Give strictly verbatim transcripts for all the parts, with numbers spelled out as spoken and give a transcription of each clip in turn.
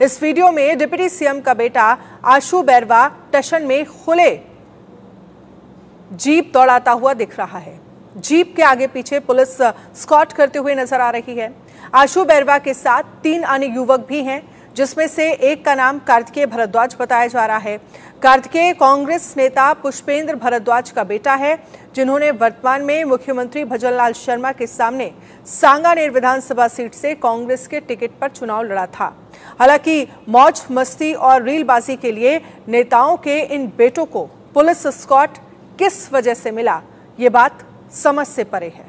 इस वीडियो में deputy CM का बेटा आशु बैरवा टशन में खुले जीप दौड़ाता हुआ दिख रहा है। जीप के आगे पीछे पुलिस स्कॉट करते हुए नजर आ रही है। आशु बैरवा के साथ तीन अन्य युवक भी हैं, जिसमें से एक का नाम कार्तिकेय भरद्वाज बताया जा रहा है। कार्तिकेय कांग्रेस नेता पुष्पेंद्र भरद्वाज का बेटा है, जिन्होंने वर्तमान में मुख्यमंत्री भजनलाल शर्मा के सामने सांगानेर विधानसभा सीट से कांग्रेस के टिकट पर चुनाव लड़ा था। हालांकि मौज मस्ती और रीलबाजी के लिए नेताओं के इन बेटों को पुलिस स्कॉट किस वजह से मिला, ये बात समझ से परे है।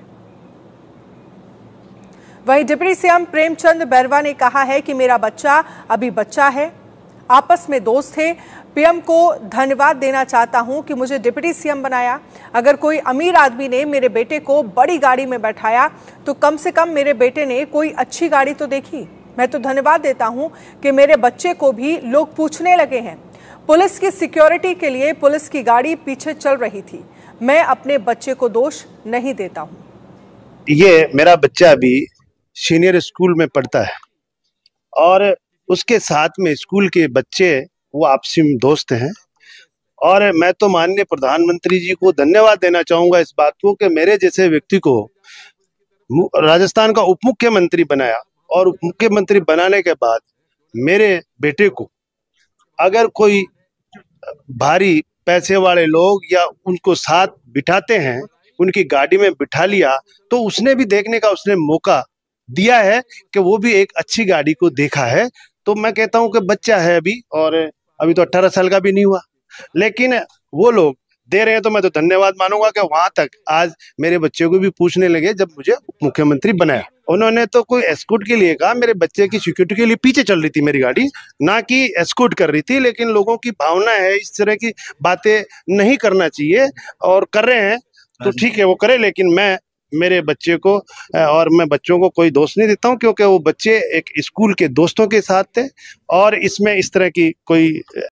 वहीं डिप्टी सीएम प्रेमचंद बैरवा ने कहा है कि मेरा बच्चा अभी बच्चा है, आपस में दोस्त थे। पीएम को धन्यवाद देना चाहता हूं कि मुझे डिप्टी सीएम बनाया। अगर कोई अमीर आदमी ने मेरे बेटे को बड़ी गाड़ी में बैठाया तो कम से कम मेरे बेटे ने कोई अच्छी गाड़ी तो देखी। मैं तो धन्यवाद देता हूं कि मेरे बच्चे को भी लोग पूछने लगे हैं। पुलिस की सिक्योरिटी के लिए पुलिस की गाड़ी पीछे चल रही थी। मैं अपने बच्चे को दोष नहीं देता हूं। ये मेरा बच्चा अभी सीनियर स्कूल में पढ़ता है और उसके साथ में स्कूल के बच्चे वो आपसी में दोस्त हैं। और मैं तो माननीय प्रधानमंत्री जी को धन्यवाद देना चाहूंगा इस बात को कि मेरे जैसे व्यक्ति को राजस्थान का उप मुख्यमंत्री बनाया, और उप मुख्यमंत्री बनाने के बाद मेरे बेटे को अगर कोई भारी पैसे वाले लोग या उनको साथ बिठाते हैं, उनकी गाड़ी में बिठा लिया, तो उसने भी देखने का उसने मौका दिया है कि वो भी एक अच्छी गाड़ी को देखा है। तो मैं कहता हूं कि बच्चा है अभी, और अभी तो अठारह साल का भी नहीं हुआ, लेकिन वो लोग दे रहे हैं तो मैं तो धन्यवाद मानूंगा कि वहां तक आज मेरे बच्चे को भी पूछने लगे जब मुझे मुख्यमंत्री बनाया। उन्होंने तो कोई एस्कॉर्ट के लिए कहा, मेरे बच्चे की सिक्योरिटी के लिए पीछे चल रही थी मेरी गाड़ी, ना कि एस्कॉर्ट कर रही थी। लेकिन लोगों की भावना है, इस तरह की बातें नहीं करना चाहिए, और कर रहे हैं तो ठीक है वो करे, लेकिन मैं मेरे बच्चे को और मैं बच्चों को कोई दोष नहीं देता हूं, क्योंकि वो बच्चे एक स्कूल के दोस्तों के साथ थे और इसमें इस तरह की कोई